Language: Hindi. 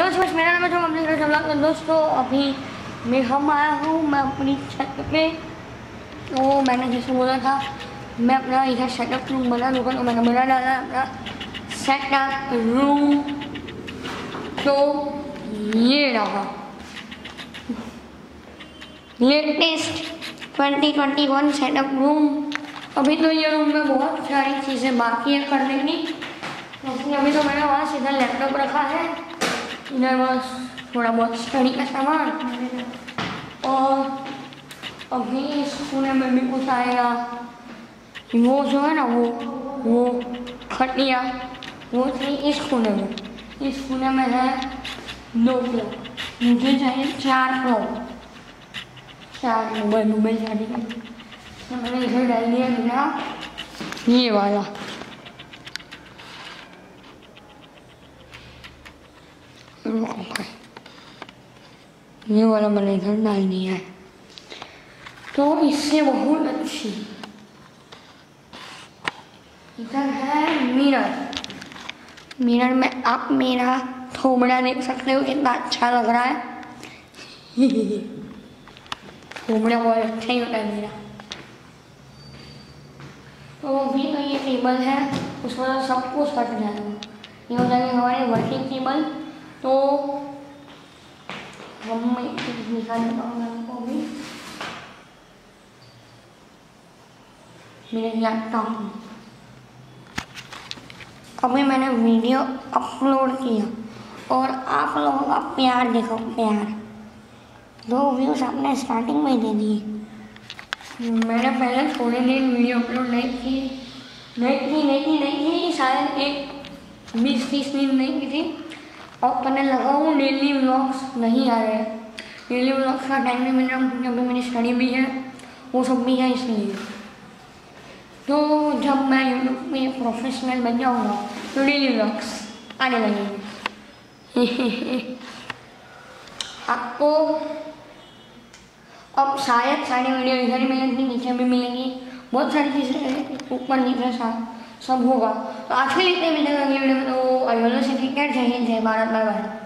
हेलो बस मेरा नाम है जो अपने घर दोस्तों। अभी मैं आया हूँ मैं अपनी छत पे। तो मैंने जैसे बोला था मैं अपना इधर सेटअप रूम बना लूँगा, तो मैंने बना डाला अपना सेटअप रूम। तो ये रहा लेटेस्ट 2021 सेटअप रूम। अभी तो ये रूम में बहुत सारी चीज़ें बाकी है करने की, क्योंकि अभी तो मैंने वहाँ सीधा लैपटॉप रखा है, इधर बस थोड़ा बहुत स्टडी का सामान, और अभी इस कोने में भी कुछ आएगा। वो जो है ना वो खटिया वो थी इस कोने में। इस कोने में है 2 फ्लोर, मुझे चाहिए 4 फ्लोर, 4 मोबाइल शादी का। तो मैंने इधर डाल दिया मेरा ये वाला। ये वाला मैंने इधर डाल दिया है, तो इससे बहुत अच्छी। इधर है मिरर में आप मेरा थोबड़ा देख सकते हो, कितना अच्छा लग रहा है। थोबड़ा बहुत अच्छा ही होता है मेरा। तो अभी तो ये टेबल है, उसमें सब कुछ कट जाएगा। ये हो जाएगी हमारी वर्किंग टेबल। तो हम निकाल को भी मेरे लैपटॉप। अभी मैंने वीडियो अपलोड किया और आप लोगों का प्यार देखो, प्यार 2 व्यूज़ आपने स्टार्टिंग में दे दिए। मैंने पहले थोड़े दिन वीडियो अपलोड नहीं की, शायद एक 20-30 दिन नहीं की थी। और करने लगा हूँ, डेली व्लॉग्स नहीं आ रहे। डेली व्लॉग्स का टाइम नहीं मिल रहा क्योंकि अभी मेरी स्टडी भी है, वो सब भी है, इसलिए। तो जब मैं यूट्यूब में प्रोफेशनल बन जाऊँगा तो डेली व्लॉग्स आने लगेंगे। आपको अब शायद सारी वीडियो इधर ही मिलेंगी, नीचे भी मिलेंगी, बहुत सारी चीज़ें ऊपर नीचे सब होगा। तो आज के लिए इतने मिलेगा अगली वीडियो में। तो आई वालों से ठीक है, जय हिंद, जय भारत, बाय बाय।